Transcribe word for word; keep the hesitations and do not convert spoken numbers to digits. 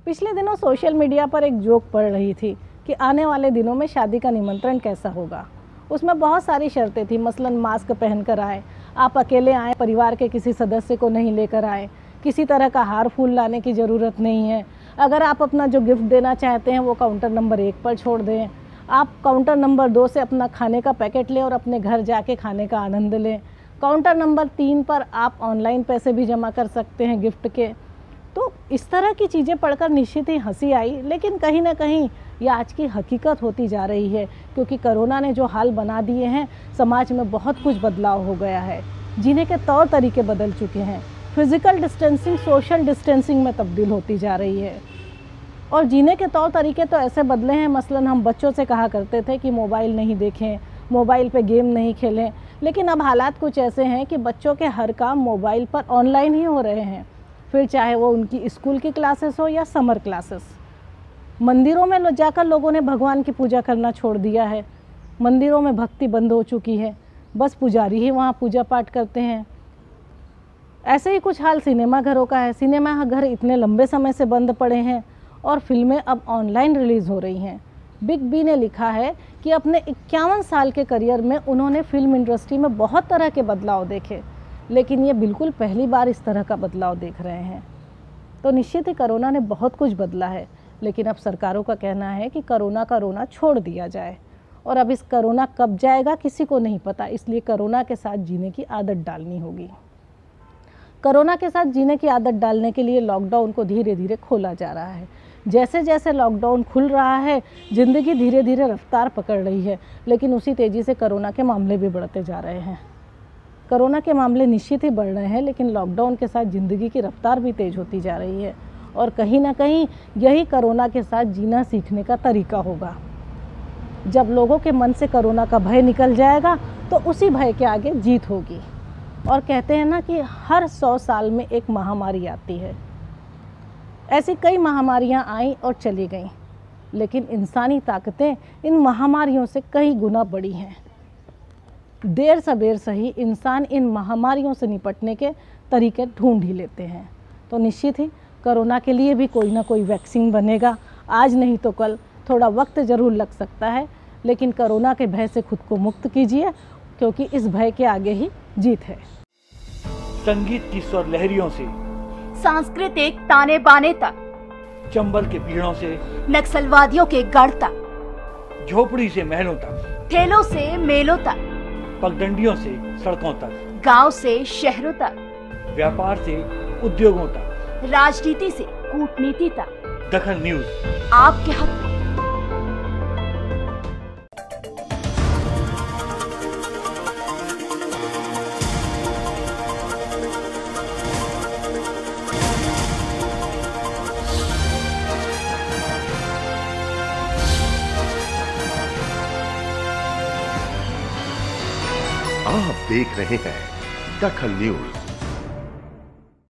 पिछले दिनों social media पर एक जोक पढ़ रही थी कि आने वाले दिनों में शादी का निमंत्रण कैसा होगा। उसमें बहुत सारी शर्तें थी, मसलन मास्क पहनकर आए, आप अकेले आए, परिवार के किसी सदस्य को नहीं लेकर आए, किसी तरह का हार फूल लाने की ज़रूरत नहीं है, अगर आप अपना जो गिफ्ट देना चाहते हैं वो काउंटर नंबर एक पर छोड़ दें, आप काउंटर नंबर दो से अपना खाने का पैकेट लें और अपने घर जाके खाने का आनंद लें, काउंटर नंबर तीन पर आप ऑनलाइन पैसे भी जमा कर सकते हैं गिफ्ट के। तो इस तरह की चीज़ें पढ़कर निश्चित ही हंसी आई, लेकिन कहीं ना कहीं ये आज की हकीकत होती जा रही है, क्योंकि कोरोना ने जो हाल बना दिए हैं, समाज में बहुत कुछ बदलाव हो गया है, जीने के तौर तरीके बदल चुके हैं, फिज़िकल डिस्टेंसिंग सोशल डिस्टेंसिंग में तब्दील होती जा रही है। और जीने के तौर तरीके तो ऐसे बदले हैं, मसलन हम बच्चों से कहा करते थे कि मोबाइल नहीं देखें, मोबाइल पे गेम नहीं खेलें, लेकिन अब हालात कुछ ऐसे हैं कि बच्चों के हर काम मोबाइल पर ऑनलाइन ही हो रहे हैं, फिर चाहे वो उनकी स्कूल की क्लासेस हो या समर क्लासेस। मंदिरों में जाकर लोगों ने भगवान की पूजा करना छोड़ दिया है, मंदिरों में भक्ति बंद हो चुकी है, बस पुजारी ही वहाँ पूजा पाठ करते हैं। ऐसे ही कुछ हाल सिनेमा घरों का है, सिनेमा घर इतने लंबे समय से बंद पड़े हैं और फिल्में अब ऑनलाइन रिलीज़ हो रही हैं। बिग बी ने लिखा है कि अपने इक्यावन साल के करियर में उन्होंने फिल्म इंडस्ट्री में बहुत तरह के बदलाव देखे, लेकिन ये बिल्कुल पहली बार इस तरह का बदलाव देख रहे हैं। तो निश्चित ही कोरोना ने बहुत कुछ बदला है, लेकिन अब सरकारों का कहना है कि कोरोना का रोना छोड़ दिया जाए, और अब इस कोरोना कब जाएगा किसी को नहीं पता, इसलिए कोरोना के साथ जीने की आदत डालनी होगी। कोरोना के साथ जीने की आदत डालने के लिए लॉकडाउन को धीरे धीरे खोला जा रहा है। जैसे जैसे लॉकडाउन खुल रहा है, ज़िंदगी धीरे धीरे रफ्तार पकड़ रही है, लेकिन उसी तेज़ी से कोरोना के मामले भी बढ़ते जा रहे हैं। कोरोना के मामले निश्चित ही बढ़ रहे हैं, लेकिन लॉकडाउन के साथ ज़िंदगी की रफ्तार भी तेज़ होती जा रही है, और कहीं ना कहीं यही कोरोना के साथ जीना सीखने का तरीका होगा। जब लोगों के मन से कोरोना का भय निकल जाएगा तो उसी भय के आगे जीत होगी। और कहते हैं ना कि हर सौ साल में एक महामारी आती है। ऐसी कई महामारियां आईं और चली गईं, लेकिन इंसानी ताकतें इन महामारियों से कई गुना बड़ी हैं। देर सबेर सही इंसान इन महामारियों से निपटने के तरीके ढूंढ ही लेते हैं। तो निश्चित ही कोरोना के लिए भी कोई ना कोई वैक्सीन बनेगा, आज नहीं तो कल। थोड़ा वक्त ज़रूर लग सकता है, लेकिन कोरोना के भय से खुद को मुक्त कीजिए, क्योंकि इस भय के आगे ही जीत है। संगीत की स्वर लहरियों से सांस्कृतिक ताने बाने तक, चंबल के पीड़ों से नक्सलवादियों के गढ़ तक, झोपड़ी से महलों तक, ठेलों से मेलों तक, पगडंडियों से सड़कों तक, गांव से शहरों तक, व्यापार से उद्योगों तक, राजनीति से कूटनीति तक, दखल न्यूज आपके हक में। आप देख रहे हैं दखल न्यूज।